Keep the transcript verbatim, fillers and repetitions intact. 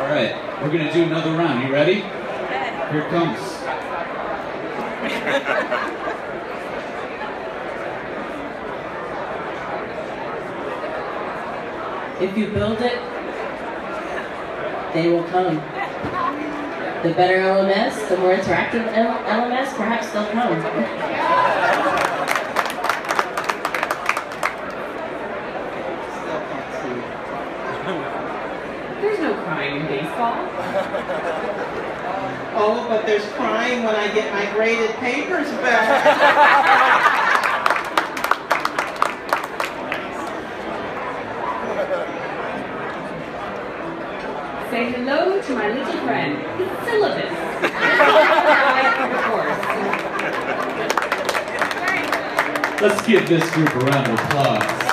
right, we're going to do another round. You ready? Here it comes. If you build it, they will come. The better L M S, the more interactive L M S, perhaps they'll come. There's no crying in baseball. Oh, but there's crying when I get my graded papers back. Say hello to my little friend, syllabus. Let's give this group a round of applause.